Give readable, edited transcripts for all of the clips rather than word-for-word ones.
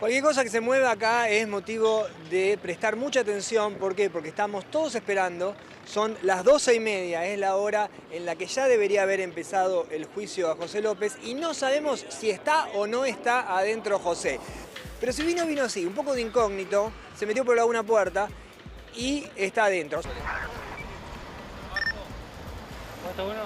Cualquier cosa que se mueva acá es motivo de prestar mucha atención. ¿Por qué? Porque estamos todos esperando. Son las 12:30, es la hora en la que ya debería haber empezado el juicio a José López y no sabemos si está o no está adentro José. Pero si vino, vino así, un poco de incógnito, se metió por alguna puerta y está adentro. ¿Está bueno?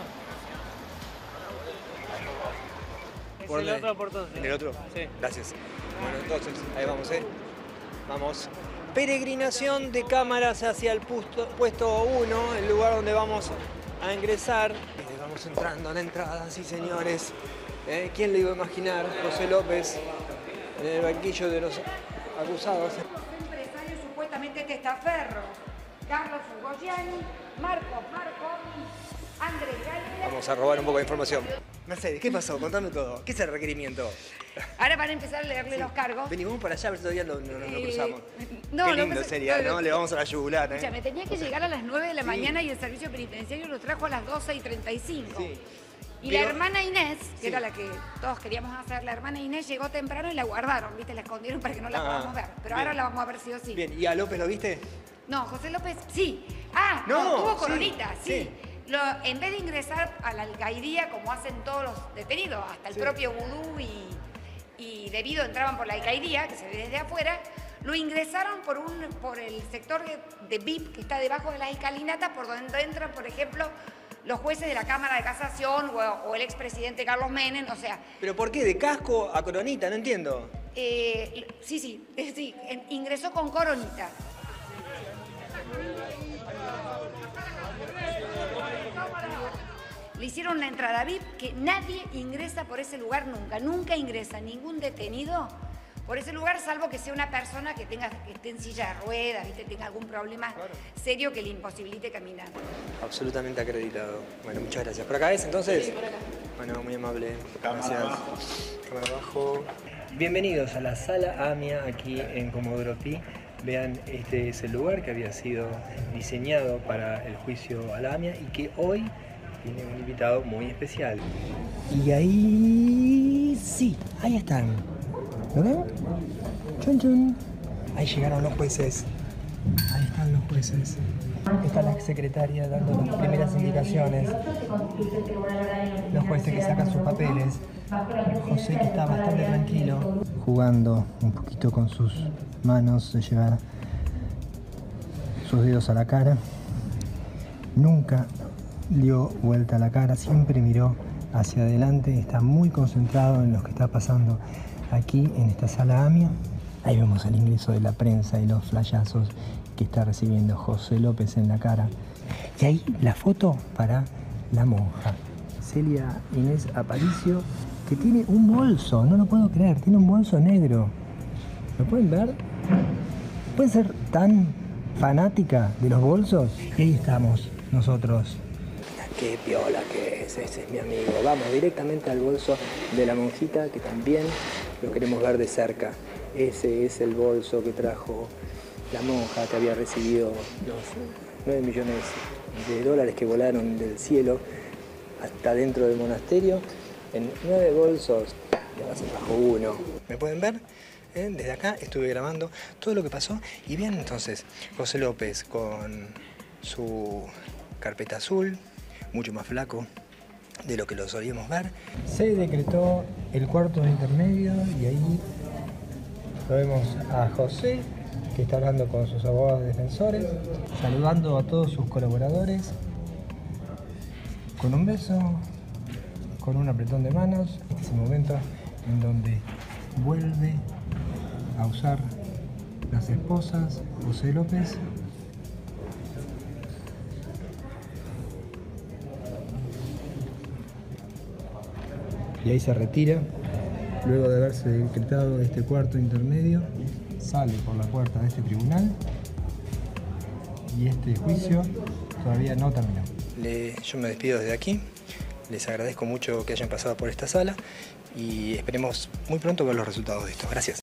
¿Es el otro por todos? ¿En el otro? Sí. Gracias. Bueno, entonces, ahí vamos, Vamos. Peregrinación de cámaras hacia el puesto 1, el lugar donde vamos a ingresar. Vamos entrando a la entrada, sí señores. ¿Quién le iba a imaginar? José López en el banquillo de los acusados. Un empresario supuestamente testaferro, Carlos Ugoyani, Marcos Marconi, Andrés Galera. Vamos a robar un poco de información. Mercedes, ¿qué pasó? Contame todo. ¿Qué es el requerimiento? Ahora van a empezar a leerle los cargos. Venimos para allá, a ver si todavía no nos cruzamos. No, Qué lo lindo que sería, ¿no? Le vamos a la yugular, O sea, me tenía que llegar a las 9 de la Sí. mañana y el servicio penitenciario lo trajo a las 12:35. Sí. Y Pero- la hermana Inés, que Sí. era la que todos queríamos hacer, la hermana Inés llegó temprano y la guardaron, ¿viste? La escondieron para que no la podamos ver. Pero bien. ahora la vamos a ver sí o sí. Bien, ¿y a López lo viste? No, José López, sí. Ah, No, no, tuvo sí, coronita, sí. sí. En vez de ingresar a la alcaidía, como hacen todos los detenidos, hasta el Sí. propio Vudú y Debido entraban por la alcaidía, que se ve desde afuera, lo ingresaron por el sector de VIP que está debajo de las escalinatas, por donde entran, por ejemplo, los jueces de la Cámara de Casación o el expresidente Carlos Menem, o sea, ¿Pero por qué? ¿De casco a coronita? No entiendo. sí, ingresó con coronita. Le hicieron una entrada VIP que nadie ingresa por ese lugar nunca ingresa ningún detenido por ese lugar, salvo que sea una persona que esté en silla de ruedas, ¿viste? Tenga algún problema serio que le imposibilite caminar. Absolutamente acreditado. Bueno, muchas gracias. ¿Por acá es entonces? Sí, por acá. Bueno, muy amable. Gracias. Cámara abajo. Bienvenidos a la Sala AMIA aquí en Comodoro Pi. Vean, este es el lugar que había sido diseñado para el juicio a la AMIA y que hoy tiene un invitado muy especial. Y ahí sí, ahí están. ¿Lo ven? Chun chun. Ahí llegaron los jueces. Ahí están los jueces. Está la secretaria dando las primeras indicaciones. Los jueces que sacan sus papeles. José que está bastante tranquilo. Jugando un poquito con sus manos de llevar sus dedos a la cara. Nunca dio vuelta a la cara, siempre miró hacia adelante. Está muy concentrado en lo que está pasando aquí en esta sala AMIA. Ahí vemos el ingreso de la prensa y los flashazos que está recibiendo José López en la cara. Y ahí la foto para la monja, Celia Inés Aparicio, que tiene un bolso, no lo puedo creer, tiene un bolso negro. ¿Lo pueden ver? ¿Puede ser tan fanática de los bolsos? Y ahí estamos nosotros. Qué piola que es, ese es mi amigo. Vamos directamente al bolso de la monjita, que también lo queremos ver de cerca. Ese es el bolso que trajo la monja, que había recibido los 9 millones de dólares que volaron del cielo hasta dentro del monasterio. En 9 bolsos, y ahora se trajo uno. ¿Me pueden ver? Desde acá estuve grabando todo lo que pasó. Y bien, entonces, José López con su carpeta azul, mucho más flaco de lo que lo solíamos ver. Se decretó el cuarto de intermedio y ahí lo vemos a José, que está hablando con sus abogados defensores, saludando a todos sus colaboradores, con un beso, con un apretón de manos. Este es el momento en donde vuelve a usar las esposas José López. Y ahí se retira, luego de haberse decretado este cuarto intermedio, sale por la puerta de este tribunal y este juicio todavía no terminó. Yo me despido desde aquí, les agradezco mucho que hayan pasado por esta sala y esperemos muy pronto ver los resultados de esto. Gracias.